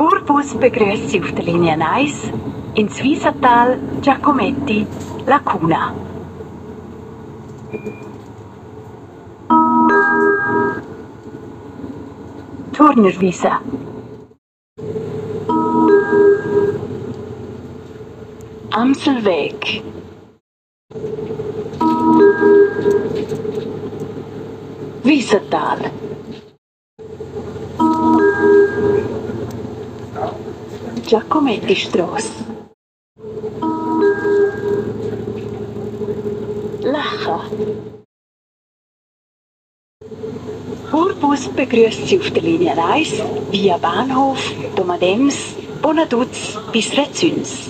Urbus begrüßt Sie auf der Linie 1 ins Wiesental Giacometti Lacuna. Turnerwiese. Amselweg. Wiesental. Giacometti-Strasse. Lacha. Urbus begrüßt Sie auf der Linie 1 via Bahnhof Domadems, Bonaduz bis Rezüns.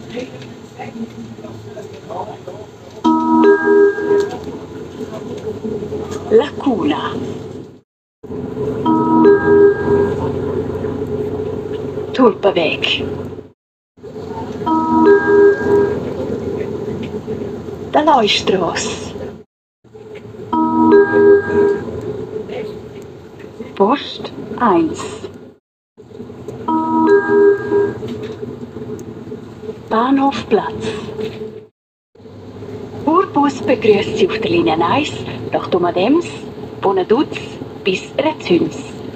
Lacuna. Tulpenweg. Dalaistrasse. Post 1. Bahnhofplatz. Urbus begrüßt Sie auf der Linie 1 nach Domadems, Bonaduz bis Rezüns.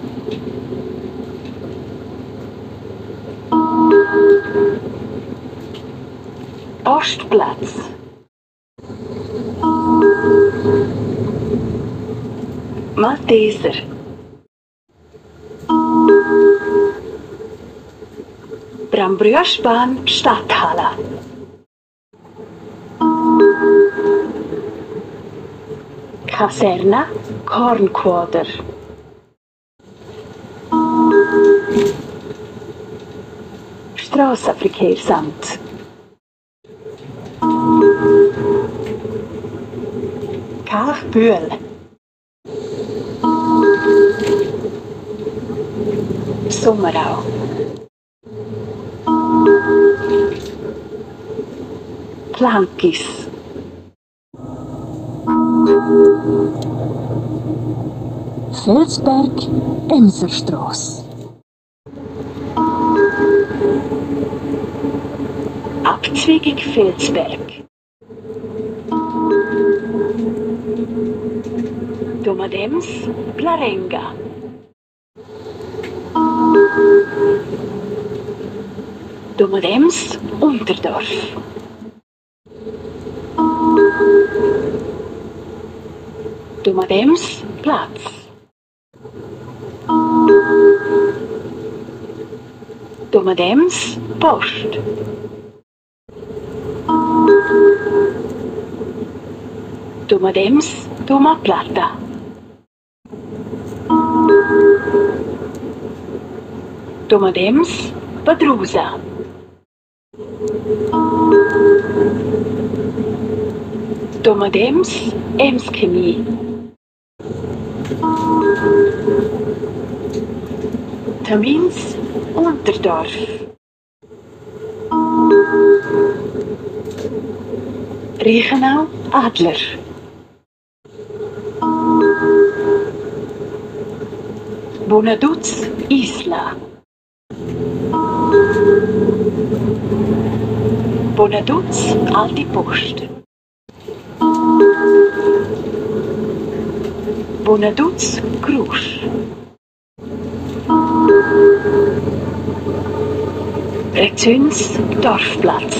Postplatz. Malteser. Brambrüschbahn Stadthalle. Caserna Kornquader. Strassenverkehrsamt. Kalkbühl. Sommerau. Plankis. Felsberg, Emserstrasse. Abzweigung Felsberg. Domadems, Plarenga. Domadems, Unterdorf. Domadems, Platz. Domadems, Post. Domadems, Doma Plata. Domadems, Padrusa. Domadems, Emskemi. Tamins, Unterdorf. Reichenau, Adler. Bonaduz, Isla. Bonaduz, Alte Post. Bonaduz, Krusch. Rezüns, Dorfplatz.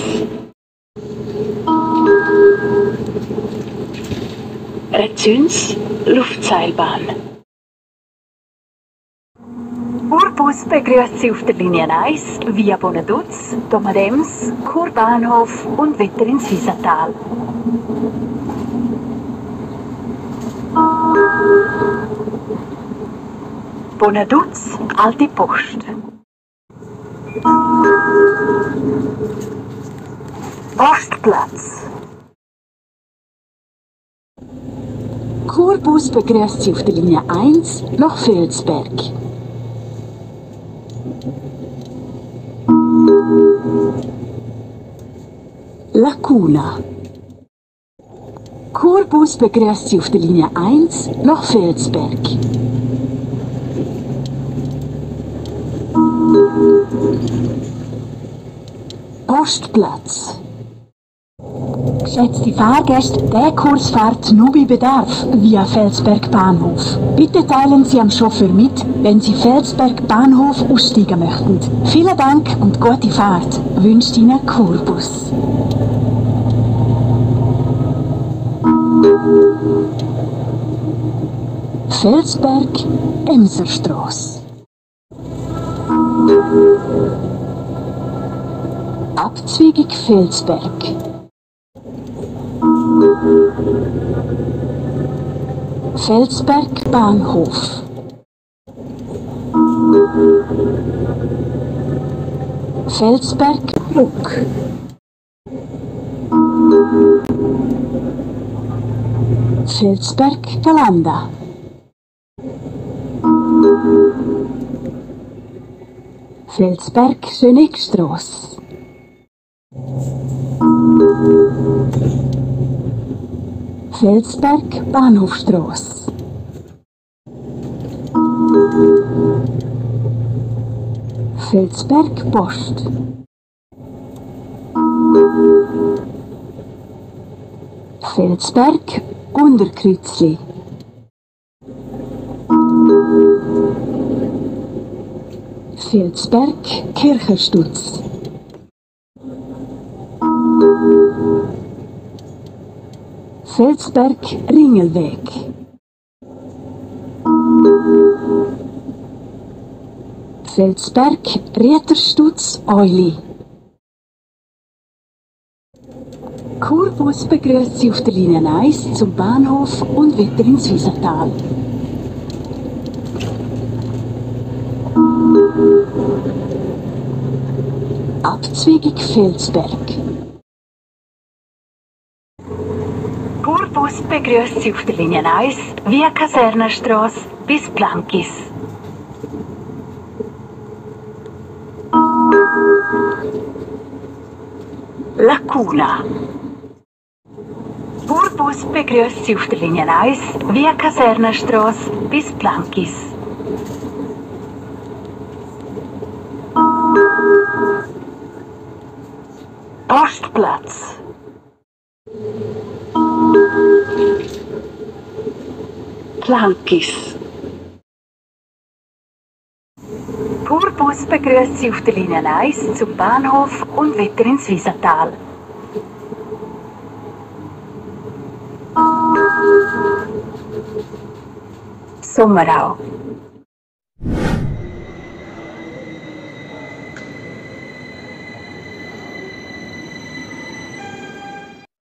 Rezüns, Luftseilbahn. Urbus begrüßt Sie auf der Linie 1 via Bonaduz, Domadems, Churbahnhof und weiter ins Wiesental. Bonaduz, Alte Post. Postplatz. Urbus begrüßt Sie auf der Linie 1 nach Felsberg. Lacuna. Urbus begrüßt Sie auf der Linie 1 nach Felsberg. Postplatz. Geschätzte Fahrgäste, der Kurs fährt nur bei Bedarf via Felsberg Bahnhof. Bitte teilen Sie am Chauffeur mit, wenn Sie Felsberg Bahnhof aussteigen möchten. Vielen Dank und gute Fahrt, wünscht Ihnen Kurbus. Felsberg, Emserstrasse. Abzweigung Felsberg. Felsberg Bahnhof. Felsberg Bruck. Felsberg Galanda. Felsberg Schönigstrasse. Felsberg Bahnhofstrasse. Felsberg Post. Felsberg Unterkreuzli. Felsberg Kircherstutz. Felsberg Ringelweg. Felsberg Rieterstutz Euli. Kurbus begrüßt Sie auf der Linie 1 zum Bahnhof und weiter ins Wiesental. Abzweigung Felsberg. Kurbus begrüßt Sie auf der Linie 1 via Kasernenstrasse bis Plankis. Lacuna. Kurbus begrüßt Sie auf der Linie 1 via Kasernenstrasse bis Plankis. Postplatz. Plankis. Kurbus begrüßt Sie auf der Linie 1 zum Bahnhof und weiter ins Wiesental. Sommerau.